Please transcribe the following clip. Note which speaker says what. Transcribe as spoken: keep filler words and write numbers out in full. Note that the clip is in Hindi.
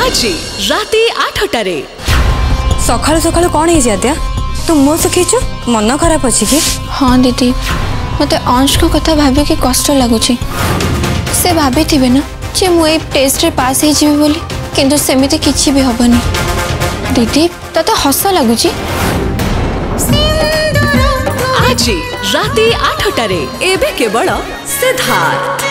Speaker 1: आज राति आठटारे।
Speaker 2: सकाळु सकाळु कौन है आद्या तू मुँह सुखीचु मन खराब अच्छी कि?
Speaker 3: हाँ दीदी मत अंश को कथा भाभी कि कष्ट लगुच से भाभी थे ना जे मुझे टेस्ट रे पास हो जी बोली किंतु सेमिति किछि भी हबनी। दीदी तते हस लगुच
Speaker 1: आज राति आठटारे एबे केवल सिद्धार्थ।